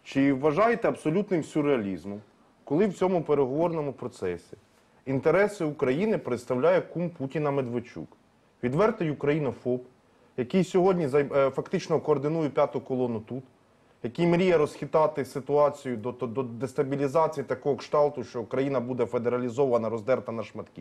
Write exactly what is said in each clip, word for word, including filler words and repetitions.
Чи вважаєте абсолютним сюрреалізмом, коли в цьому переговорному процесі інтереси України представляє кум Путіна Медведчук, відвертий українофоб, який сьогодні фактично координує п'яту колону тут, який мріє розхитати ситуацію до, до, до дестабілізації такого кшталту, що Україна буде федералізована, роздерта на шматки.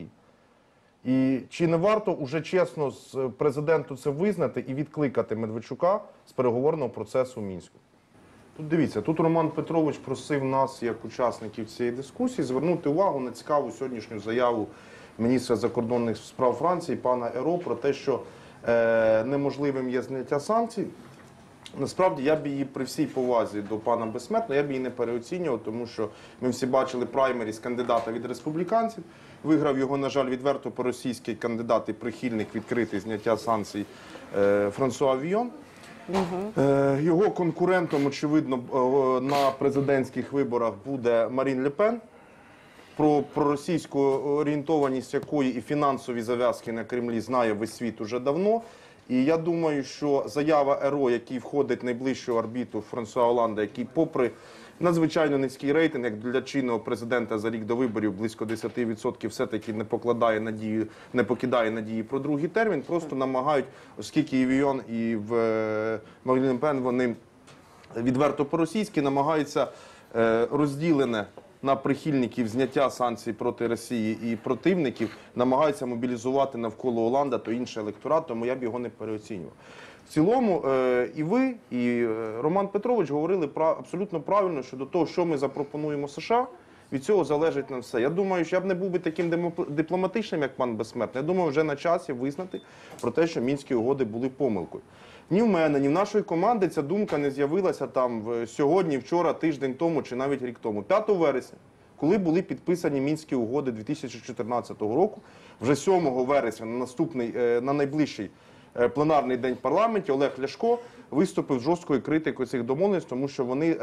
І чи не варто уже чесно з президенту це визнати і відкликати Медведчука з переговорного процесу в Мінську? Тут дивіться, тут Роман Петрович просив нас, як учасників цієї дискусії, звернути увагу на цікаву сьогоднішню заяву міністра закордонних справ Франції пана Еро про те, що е, неможливим є зняття санкцій. Насправді, я б її при всій повазі до пана Безсмертного, я б її не переоцінював, тому що ми всі бачили праймеріс кандидата від республіканців. Виграв його, на жаль, відверто по-російський кандидат і прихильник відкритий зняття санкцій е, Франсуа Війон. Угу. Е, його конкурентом, очевидно, на президентських виборах буде Марін Ле Пен, про проросійську орієнтованість якої і фінансові зав'язки на Кремлі знає весь світ уже давно. І я думаю, що заява Еро, який входить в найближчу орбіту Франсуа Оланда, який попри надзвичайно низький рейтинг, як для чинного президента за рік до виборів, близько десять відсотків, все-таки не покладає надію, не покидає надії про другий термін, просто намагають, оскільки і Війон, і в Марін Ле Пен, вони відверто по-російськи намагаються розділене на прихильників зняття санкцій проти Росії і противників, намагаються мобілізувати навколо Оланда то інший електорат, тому я б його не переоцінював. В цілому і ви, і Роман Петрович говорили абсолютно правильно щодо того, що ми запропонуємо США, від цього залежить нам все. Я думаю, що я б не був би таким дипломатичним, як пан Безсмертний. Я думаю, вже на часі визнати про те, що Мінські угоди були помилкою. Ні в мене, ні в нашої команди ця думка не з'явилася там сьогодні, вчора, тиждень тому чи навіть рік тому. п'ятого вересня, коли були підписані Мінські угоди дві тисячі чотирнадцятого року, вже сьомого вересня на наступний, на найближчий пленарний день в парламенті Олег Ляшко виступив з жорсткою критикою цих домовленостей, тому що вони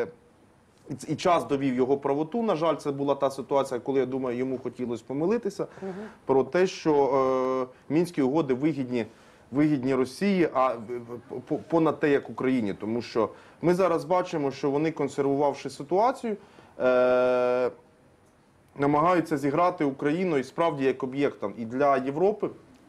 і час довів його правоту. На жаль, це була та ситуація, коли, я думаю, йому хотілося помилитися, угу. про те, що Мінські угоди вигідні вигідні Росії, а понад те, як Україні. Тому що ми зараз бачимо, що вони, консервувавши ситуацію, е намагаються зіграти Україну і справді як об'єктом. І для Європи,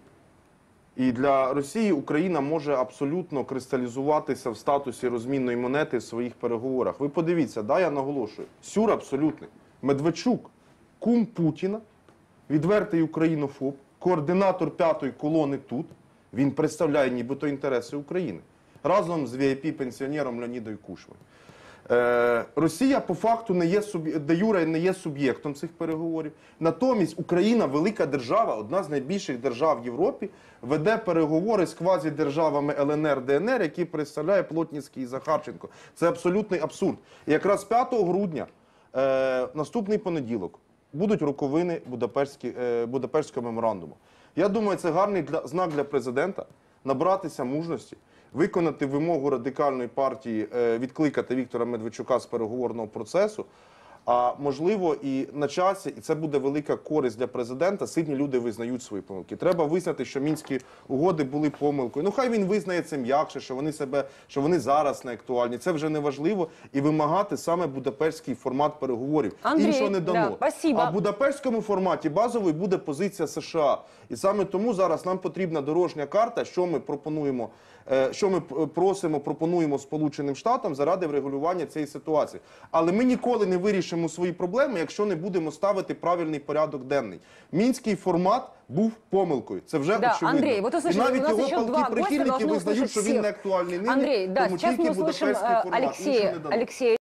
і для Росії Україна може абсолютно кристалізуватися в статусі розмінної монети в своїх переговорах. Ви подивіться, да, я наголошую, сюр абсолютний. Медведчук, кум Путіна, відвертий українофоб, координатор п'ятої колони тут, він представляє нібито інтереси України. Разом з ві ай пі-пенсіонером Леонідом Кучмою. Е, Росія по факту не є, де юре не є суб'єктом цих переговорів. Натомість Україна, велика держава, одна з найбільших держав в Європі, веде переговори з квазідержавами ел ен ер, де ен ер, які представляє Плотніцький і Захарченко. Це абсолютний абсурд. І якраз п'ятого грудня, е, наступний понеділок, будуть роковини е, Будапештського меморандуму. Я думаю, це гарний для, знак для президента набратися мужності, виконати вимогу радикальної партії, е, відкликати Віктора Медведчука з переговорного процесу, а можливо і на часі, і це буде велика користь для президента, сильні люди визнають свої помилки. Треба визнати, що Мінські угоди були помилкою. Ну хай він визнає це м'якше, що вони себе, що вони зараз не актуальні. Це вже не важливо. І вимагати саме будапештський формат переговорів. Андрій, іншого не дано. Да, а в будапештському форматі базовою буде позиція США. І саме тому зараз нам потрібна дорожня карта, що ми пропонуємо, що ми просимо, пропонуємо Сполученим Штатам заради врегулювання цієї ситуації. Але ми ніколи не вирішимо свої проблеми, якщо не будемо ставити правильний порядок денний. Мінський формат був помилкою. Це вже да, очевидно. Андрей, вот услышали, і навіть у нас його еще палки два прихильники визнають, що він не актуальний нині, Андрей, да, тому сейчас тільки мы услышим будапештський формат. Алексея, Алексея